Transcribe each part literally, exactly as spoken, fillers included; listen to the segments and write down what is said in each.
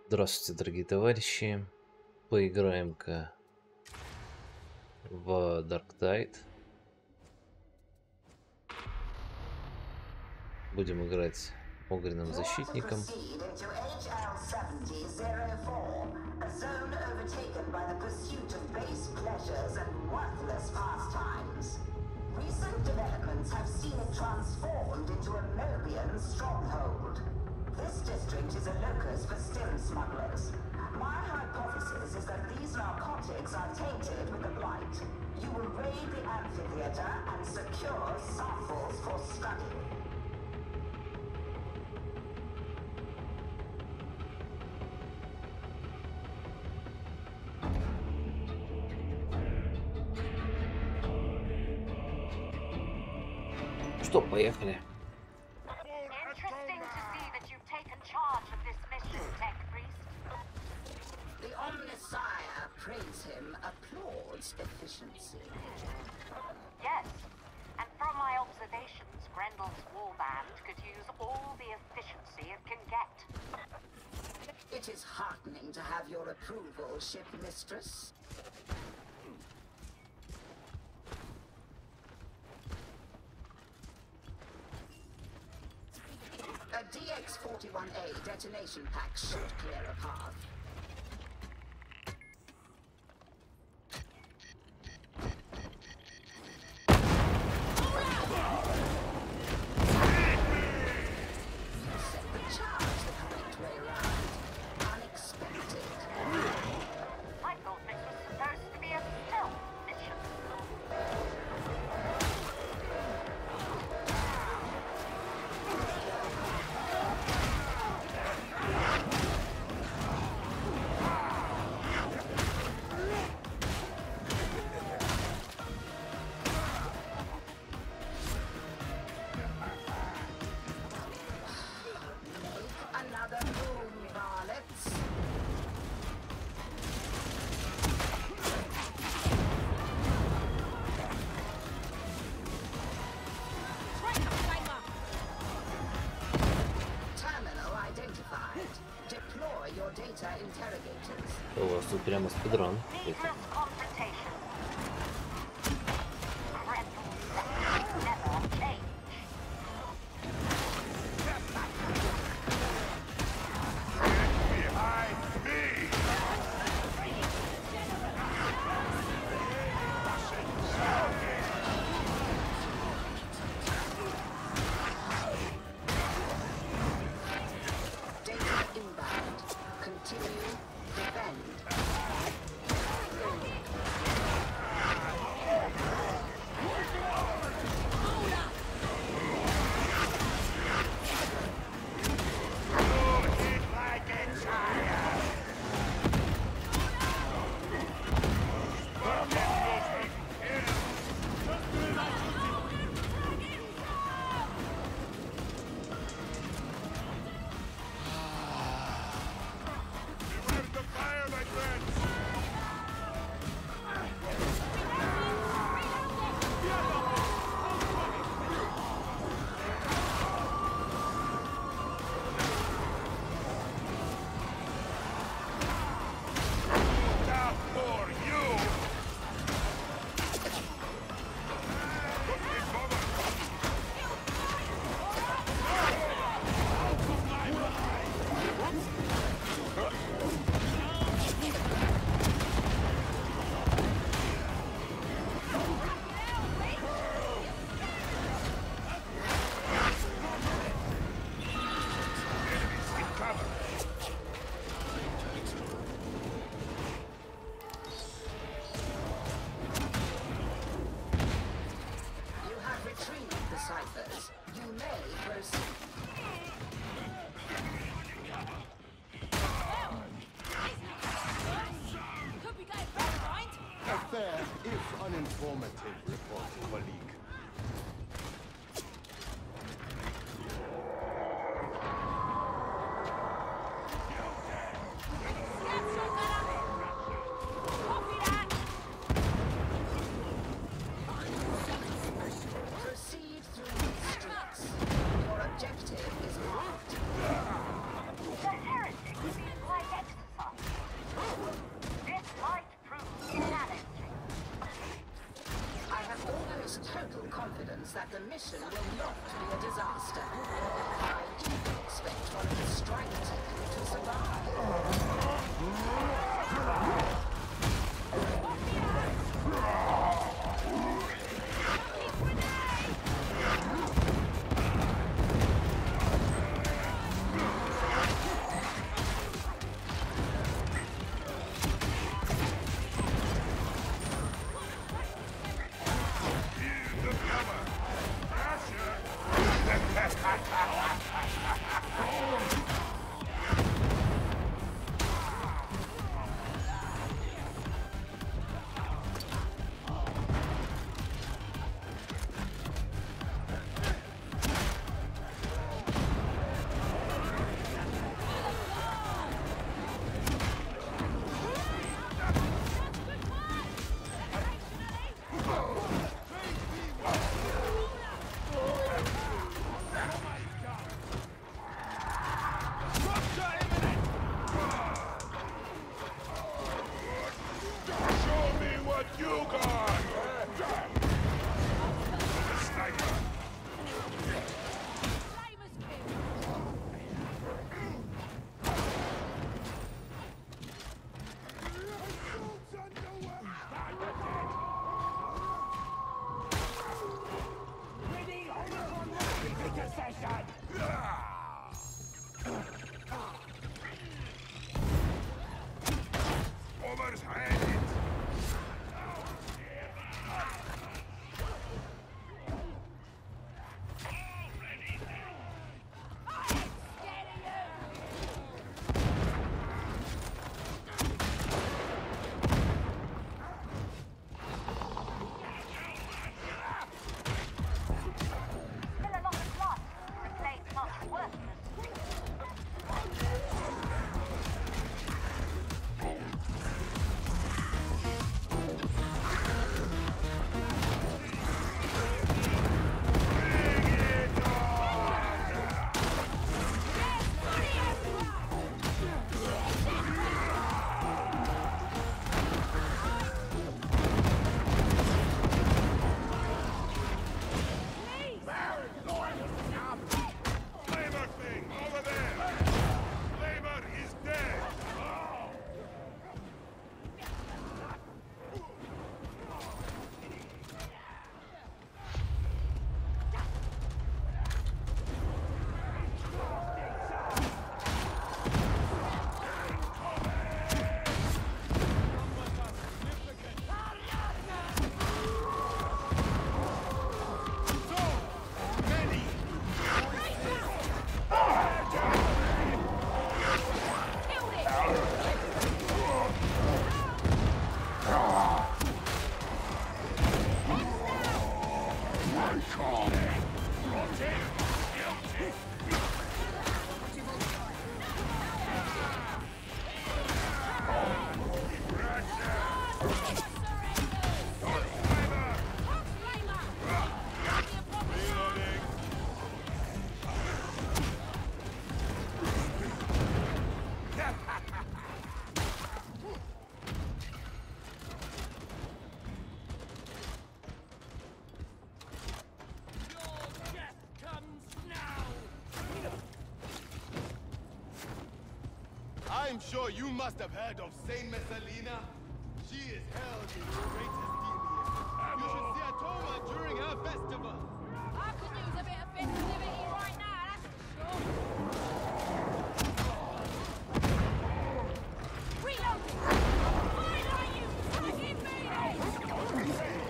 Здравствуйте, дорогие товарищи. Поиграем-ка в Dark Tide. Будем играть огненным защитником. Recent developments have seen it transformed into a Mobian stronghold. This district is a locus for stem smugglers. My hypothesis is that these narcotics are tainted with the blight. You will raid the amphitheater and secure samples for study. Что, поехали. Interesting to see that you've taken charge of this mission, Tech Priest. The Omnissiah praise him, applauds efficiency. Yes, and from my observations, Grendel's warband could use all the efficiency it can get. It is heartening to have your approval, ship mistress. A D X forty-one A detonation pack should clear a path. Set the charge the correct way around. Unexpected. I thought this was supposed to be a stealth mission. Another moon, varlets. Terminal identified. Deploy your data interrogators. У вас тут прямо спидран. Needless confrontation. Grendel's settings never change. Behind me! Data inbound. Continue. Defend. You hit like a child! Beware the fire, my friends! Now for you! It's over! Enemies in cover! You have retrieved the ciphers. You may proceed. A fair, if uninformative report, colleague. Proceed through these streets. Your objective is marked. The heretics seem like mission will not be a disaster. I do expect one of the strike team to survive. Over's had it! Still a lot of blood. The blade's much worthless. Flavor thing, over there! Flavor is dead! I'm sure you must have heard of Saint Messalina. She is held in great esteem here. You should see Atoma during her festival. I could use a bit of festivity right now, that's for sure. Reload! Fire on you! Fucking beat it!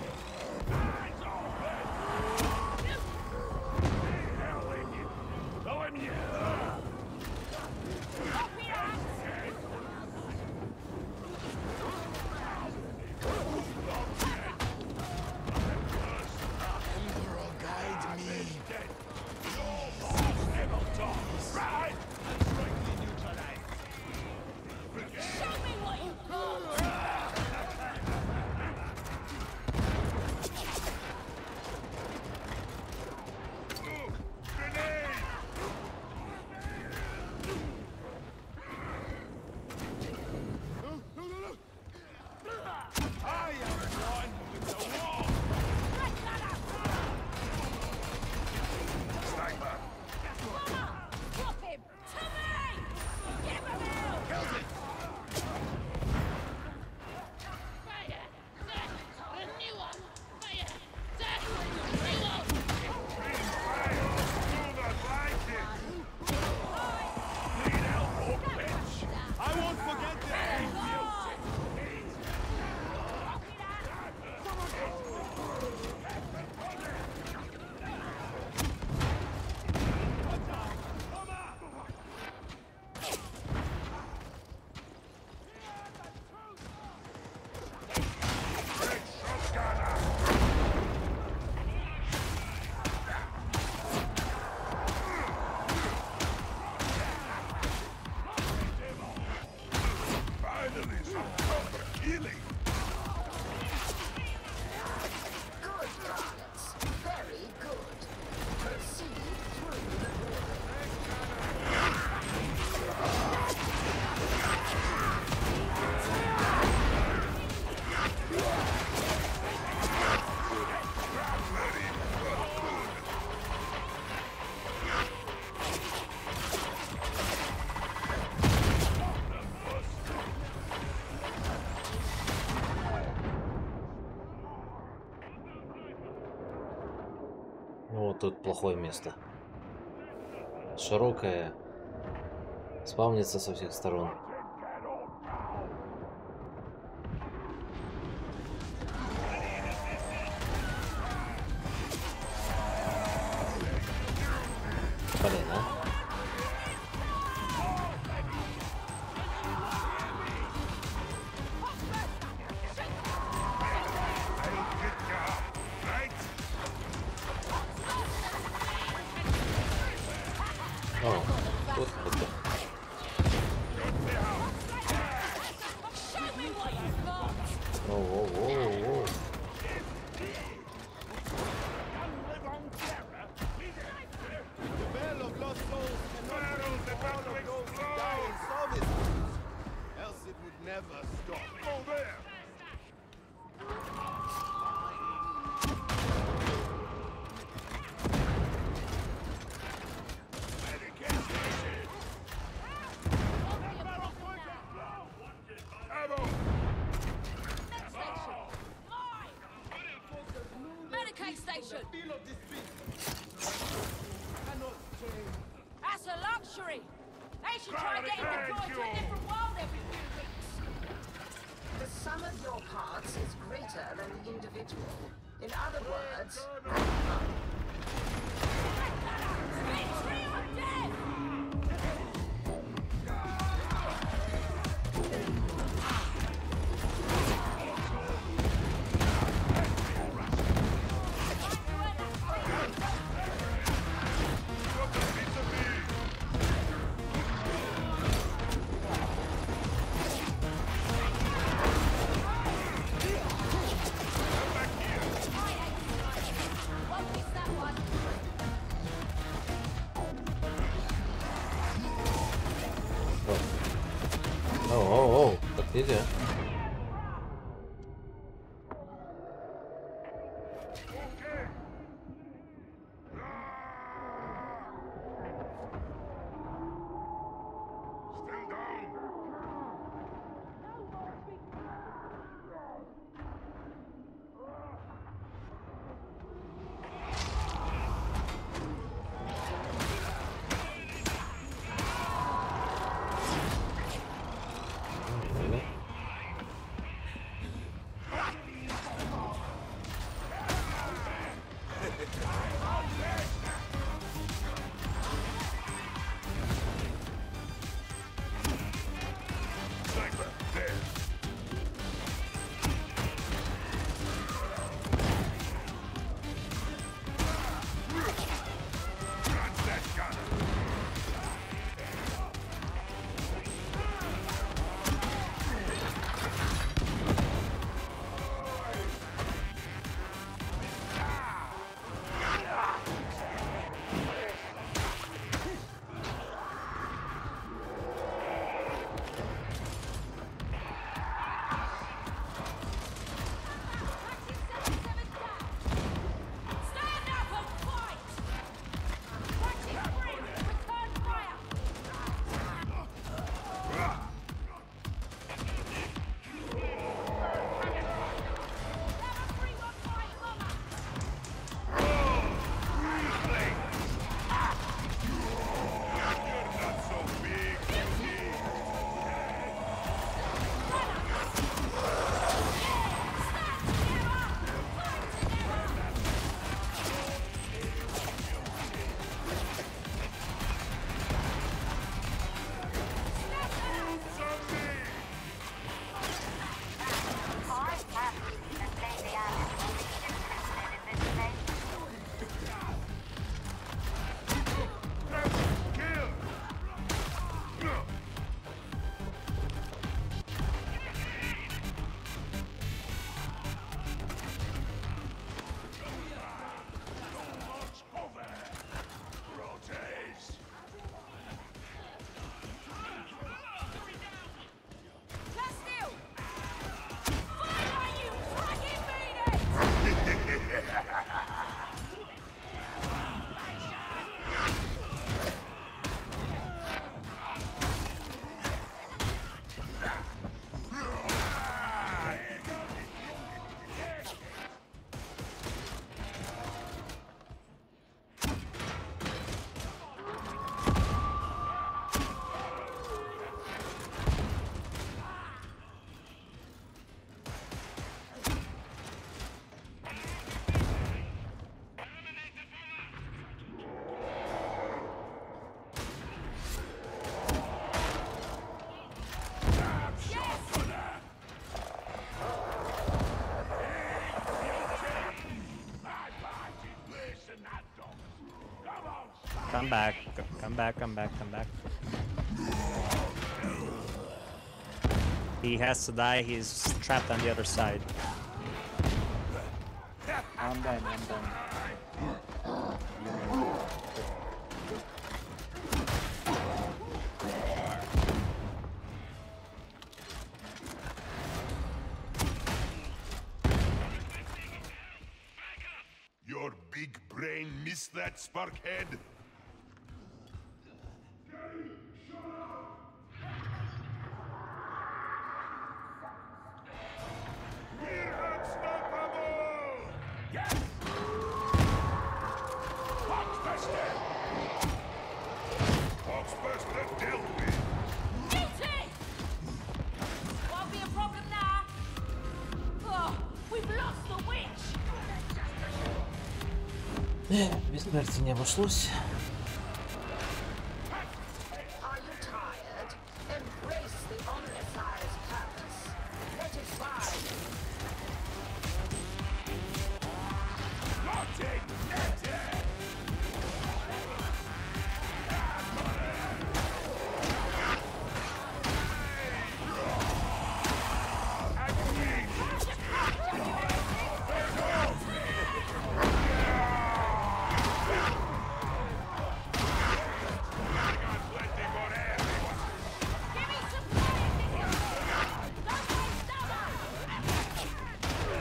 Up your ass! Emperor, guide me. Healing. Good targets. Very good. Proceed through the door. Ну вот тут плохое место. Широкое. Спавнится со всех сторон. Блин, а? Right? О, тут это. Show me what you've got! Воу-воу-воу-воу. The bell of lost souls cannot Barrels bring about all to of those who explode. die in service. Else it would never stop. Oh, there. Medication station. Ammo. Medicaid station! Feel of this beast cannot change. That's a luxury! They should try getting Thank deployed to a you. different world every few weeks! The sum of your parts is greater than the individual. In other words, Victory or death! What's a piece of me? Come back here. Won't miss that one! Оу-оу-оу, так нельзя. Okay. Still down. Come back. c- Come back. Come back. Come back. He has to die. He's trapped on the other side. I'm done, I'm done. Your big brain missed that, Sparkhead? We're unstoppable! Yes! Foxbuster! Foxbuster dealt with! Guilty! Won't be a problem now. Oh, we've lost the witch. Без смерти не обошлось. Are you tired? Embrace the Omnissiah's purpose. Let it ride. Not ignited! Give me some credit, Nicholas. Don't waste stomach.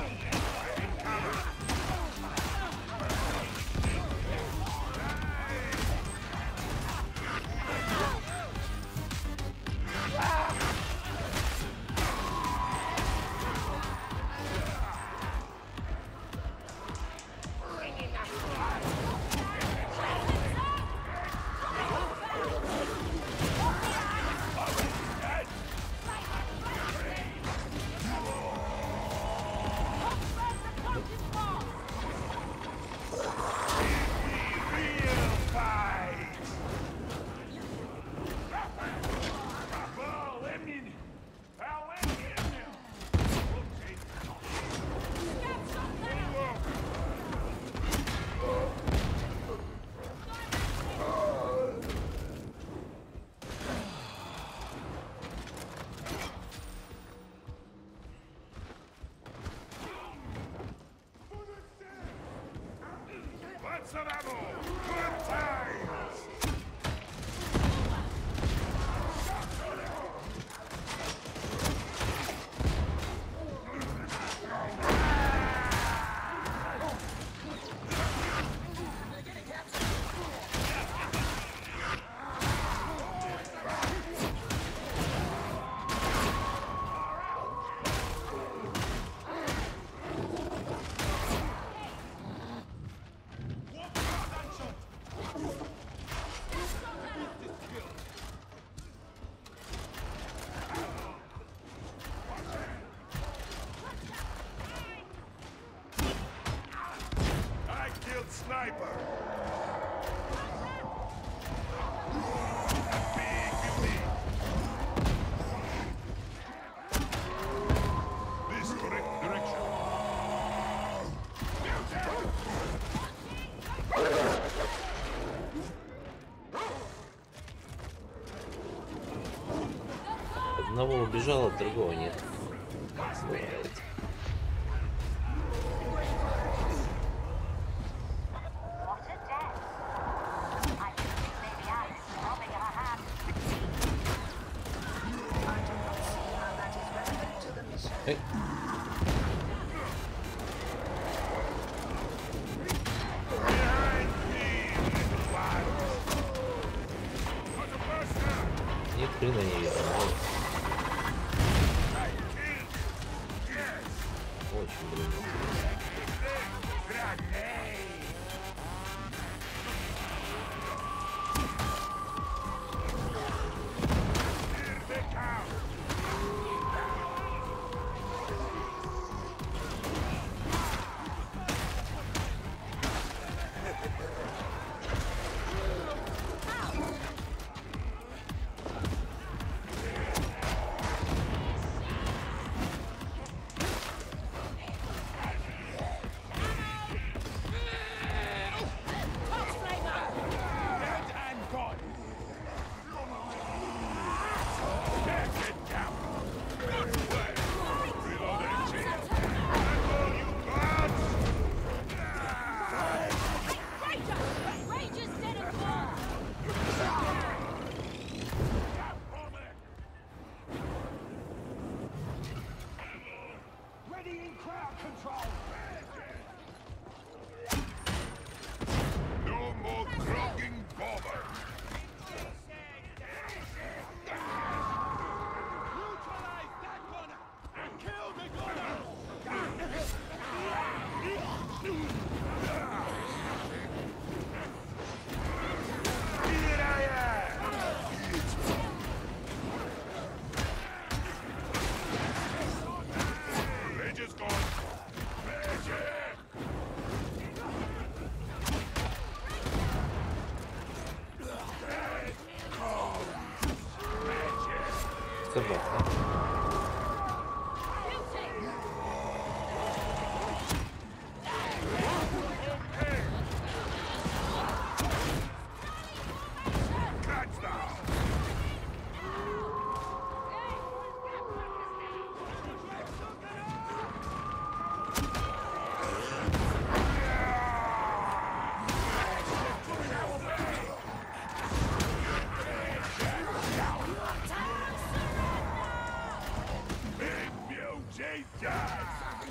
Real fight! Well, let me... Well, let me... Lots of ammo! Good times! I killed Sniper! Big elite! This correct direction. Одного убежал, от другого нет. Бывает. What a death. I didn't think maybe Alice robbing her hand. I do not see how that is relevant to the mission. Эй, Behind me, little lads! What's the first now? ни хрена не видно. Ой, Yes! очень, блин. Grenade! Here they come! Забавно. Catch thou! Big beauty dies!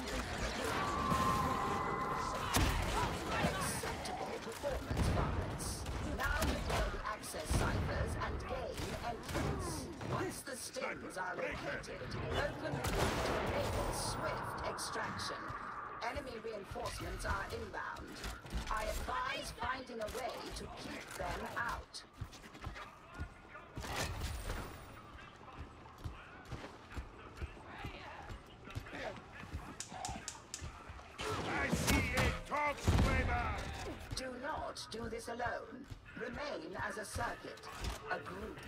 Acceptable performance bonus. Now deploy the access ciphers and gain entrance. Once the stings are located, open the gate to enable swift extraction. Enemy reinforcements are inbound. I advise finding a way to keep them out. I see a top swimmer! Do not do this alone. Remain as a circuit, a group.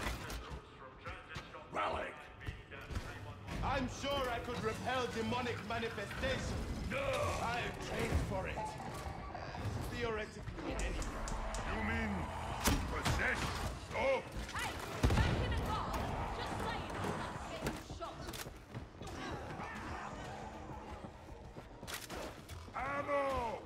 Relic! I'm sure I could repel demonic manifestation. No! I've trained for it. Theoretically, anyway. You mean possession? Oh! Hey, back in the car. Just saying, I'm not getting shot. Ammo!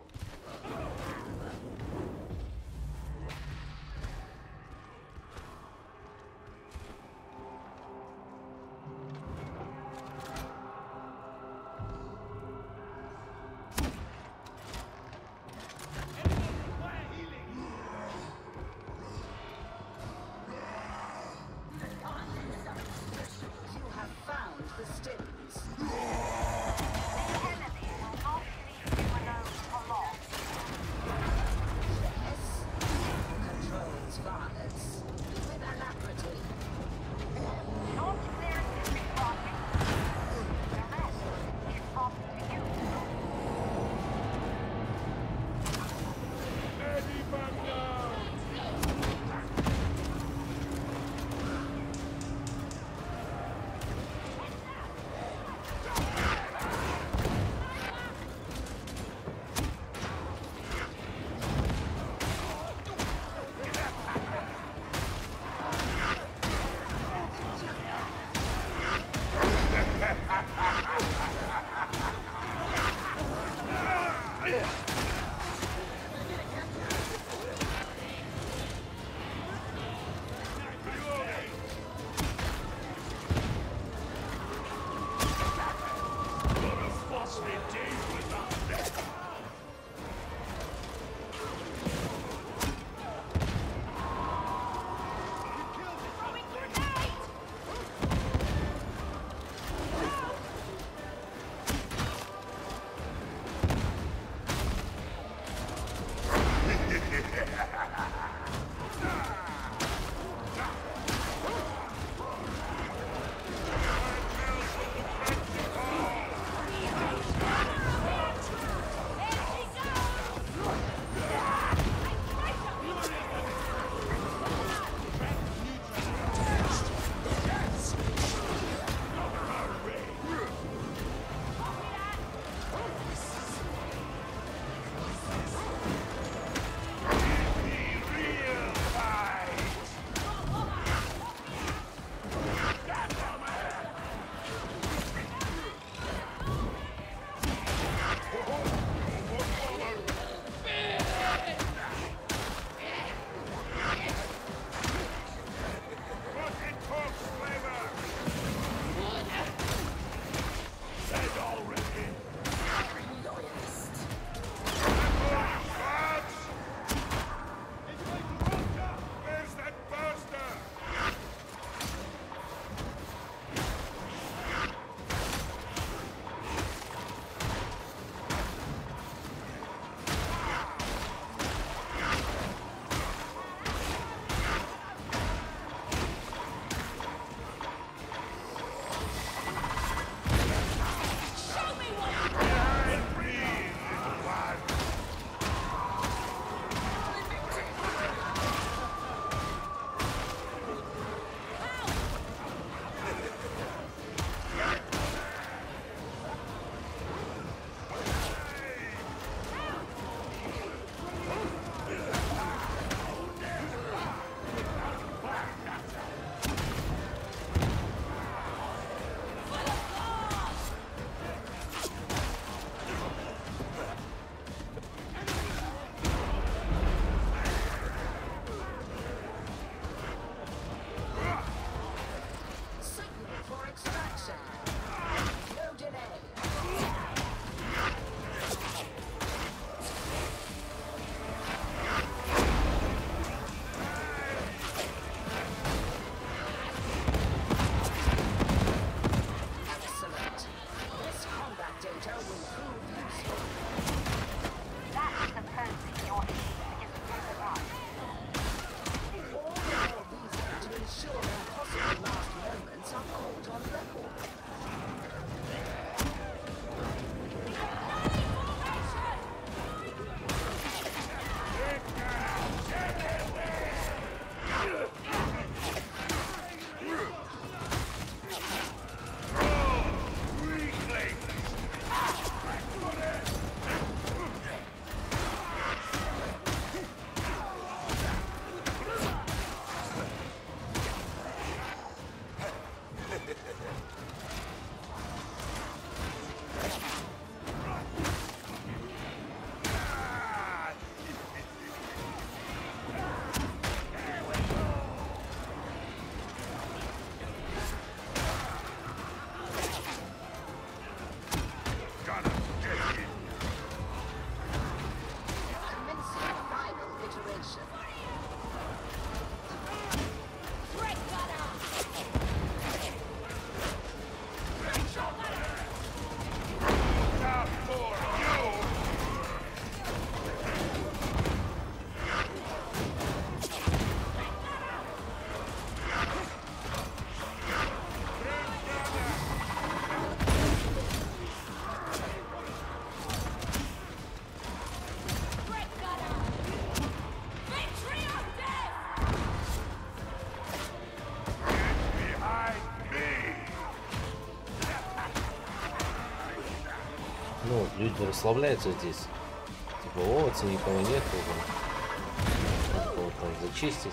Ну, люди расслабляются здесь. Типа, о, цены никого нет, уже. Надо было там зачистить.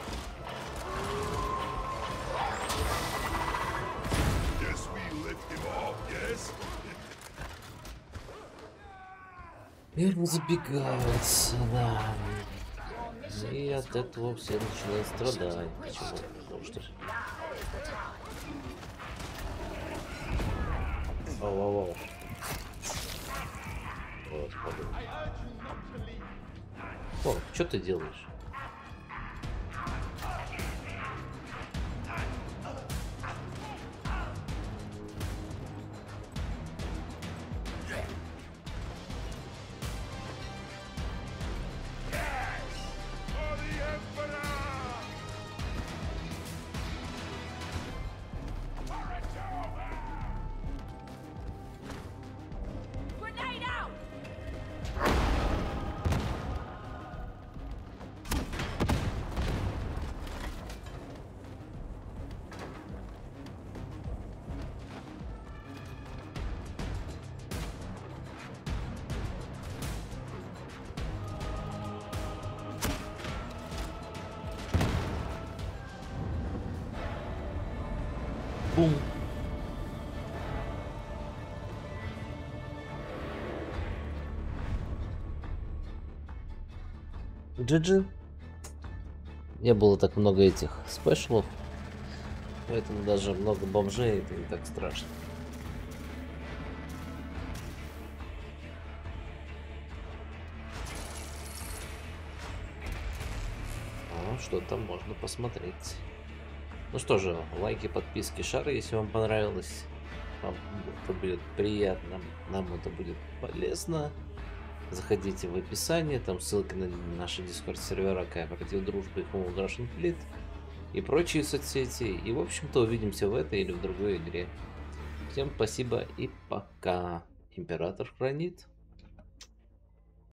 Guess we let him off, yes? Мирно забегаются, да. И от этого все начинают страдать. Почему? Потому что... Ау-ау-ау. Господи. О, что ты делаешь? Grenade out! Бум. джи джи. Не было так много этих спешлов, поэтому даже много бомжей, это не так страшно. А, что там можно посмотреть. Ну что же, лайки, подписки, шары, если вам понравилось. Вам это будет приятно, нам это будет полезно. Заходите в описание, там ссылка на наши дискорд сервера Кооператив Дружбы и Home of Russian Fleet и прочие соцсети. И в общем-то увидимся в этой или в другой игре. Всем спасибо и пока. Император хранит.